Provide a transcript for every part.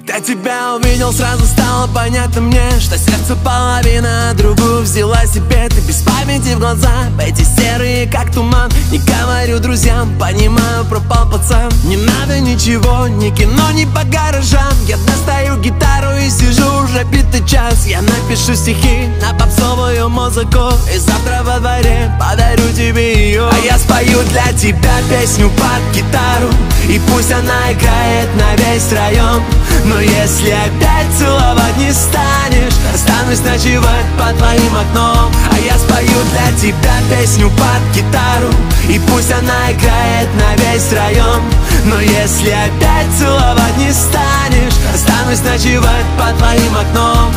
Когда тебя увидел, сразу стало понятно мне, что сердце половина, другую взяла себе. Ты без памяти в глаза, эти серые как туман. Не говорю друзьям, понимаю, пропал пацан. Не надо ничего, ни кино, ни по гаражам. Я достаю гитару и сижу уже битый час. Я напишу стихи на попсовую музыку, и завтра во дворе подарю тебе ее. А я спою для тебя песню под гитару, и пусть она играет на весь район. Но если опять целовать не станешь, останусь ночевать под твоим окном. А я спою для тебя песню под гитару, и пусть она играет на весь район. Но если опять целовать не станешь, останусь ночевать под твоим окном.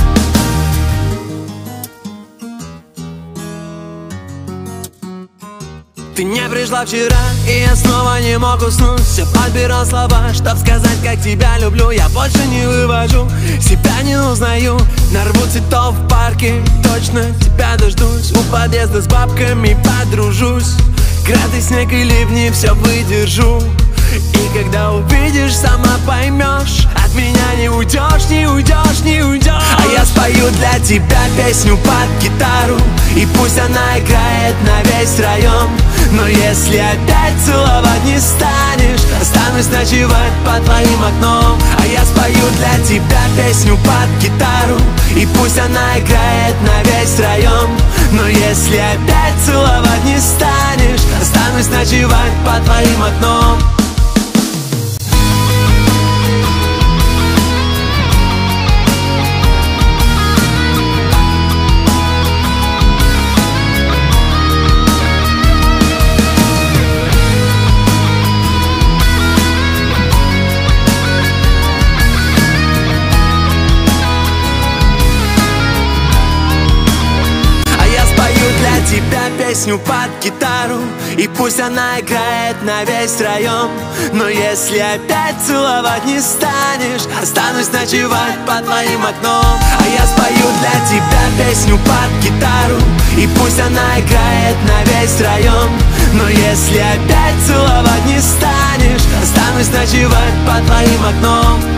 Ты не пришла вчера, и я снова не мог уснуть. Все подбирал слова, чтоб сказать, как тебя люблю. Я больше не вывожу, себя не узнаю. Нарву цветов в парке, точно тебя дождусь. У подъезда с бабками подружусь. Град и снег и ливни, все выдержу. И когда увидишь, сама поймешь, от меня не уйдешь, не уйдешь, не уйдешь. А я спою для тебя песню под гитару, и пусть она играет на весь район. Но если опять целовать не станешь, останусь ночевать под твоим окном. А я спою для тебя песню под гитару, и пусть она играет на весь район. Но если опять целовать не станешь, останусь ночевать под твоим окном. Тебя песню под гитару, и пусть она играет на весь район. Но если опять целовать не станешь, останусь ночевать под твоим окном. А я спою для тебя песню под гитару, и пусть она играет на весь район. Но если опять целовать не станешь, останусь ночевать под твоим окном.